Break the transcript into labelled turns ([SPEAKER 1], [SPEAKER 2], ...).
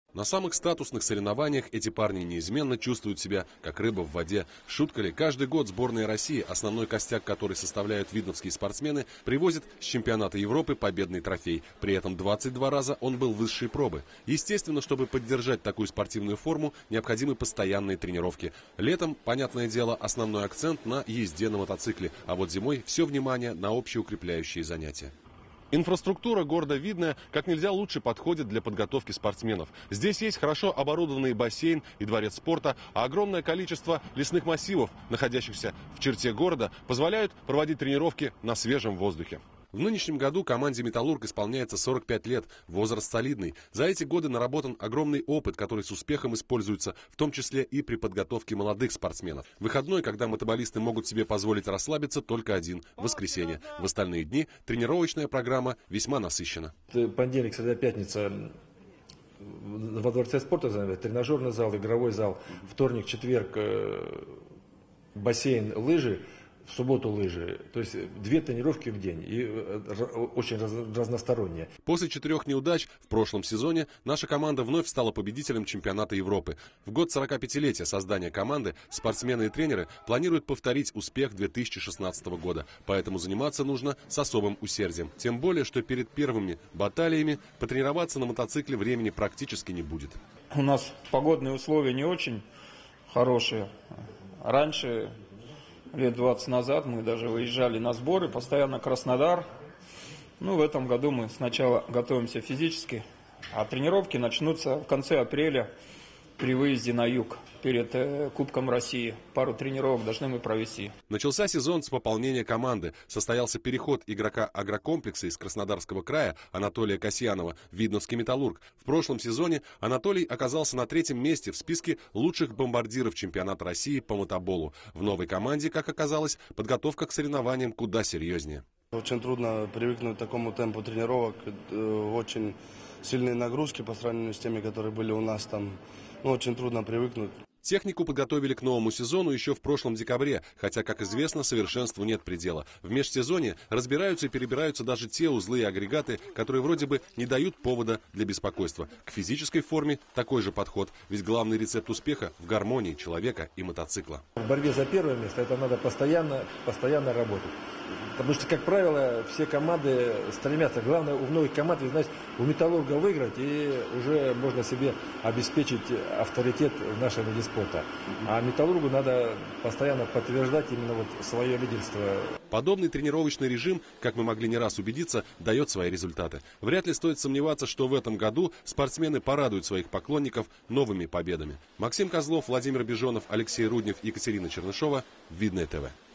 [SPEAKER 1] На самых статусных соревнованиях эти парни неизменно чувствуют себя, как рыба в воде. Шутка ли, каждый год сборная России, основной костяк которой составляют видновские спортсмены, привозит с чемпионата Европы победный трофей. При этом 22 раза он был высшей пробы. Естественно, чтобы поддержать такую спортивную форму, необходимы постоянные тренировки. Летом, понятное дело, основной акцент на езде на мотоцикле, а вот зимой все внимание на общеукрепляющие занятия. Инфраструктура города Видное как нельзя лучше подходит для подготовки спортсменов. Здесь есть хорошо оборудованный бассейн и дворец спорта, а огромное количество лесных массивов, находящихся в черте города, позволяют проводить тренировки на свежем воздухе. В нынешнем году команде «Металлург» исполняется 45 лет, возраст солидный. За эти годы наработан огромный опыт, который с успехом используется, в том числе и при подготовке молодых спортсменов. Выходной, когда мотоболисты могут себе позволить расслабиться, только один – воскресенье. В остальные дни тренировочная программа весьма насыщена.
[SPEAKER 2] Понедельник, среда, пятница во дворце спорта тренажерный зал, игровой зал. Вторник, четверг бассейн, лыжи. В субботу лыжи. То есть 2 тренировки в день. И очень разносторонние.
[SPEAKER 1] После 4 неудач в прошлом сезоне наша команда вновь стала победителем чемпионата Европы. В год 45-летия создания команды спортсмены и тренеры планируют повторить успех 2016 года. Поэтому заниматься нужно с особым усердием. Тем более, что перед первыми баталиями потренироваться на мотоцикле времени практически не будет.
[SPEAKER 3] У нас погодные условия не очень хорошие. Раньше, лет 20 назад, мы даже выезжали на сборы, постоянно Краснодар. В этом году мы сначала готовимся физически, а тренировки начнутся в конце апреля при выезде на юг, перед Кубком России. Пару тренировок должны мы провести.
[SPEAKER 1] Начался сезон с пополнения команды. Состоялся переход игрока агрокомплекса из Краснодарского края Анатолия Касьянова в Видновский «Металлург». В прошлом сезоне Анатолий оказался на 3-м месте в списке лучших бомбардиров чемпионата России по мотоболу. В новой команде, как оказалось, подготовка к соревнованиям куда серьезнее.
[SPEAKER 4] Очень трудно привыкнуть к такому темпу тренировок. Очень сильные нагрузки по сравнению с теми, которые были у нас там. Очень трудно привыкнуть.
[SPEAKER 1] Технику подготовили к новому сезону еще в прошлом декабре, хотя, как известно, совершенству нет предела. В межсезонье разбираются и перебираются даже те узлы и агрегаты, которые вроде бы не дают повода для беспокойства. К физической форме такой же подход, ведь главный рецепт успеха в гармонии человека и мотоцикла.
[SPEAKER 2] В борьбе за первое место это надо постоянно работать. Потому что, как правило, все команды стремятся. Главное, у многих команд, знаете, у «Металлурга» выиграть, и уже можно себе обеспечить авторитет в нашем виде спорта. А «Металлургу» надо постоянно подтверждать именно свое лидерство.
[SPEAKER 1] Подобный тренировочный режим, как мы могли не раз убедиться, дает свои результаты. Вряд ли стоит сомневаться, что в этом году спортсмены порадуют своих поклонников новыми победами. Максим Козлов, Владимир Бежонов, Алексей Руднев, Екатерина Чернышова. Видное ТВ.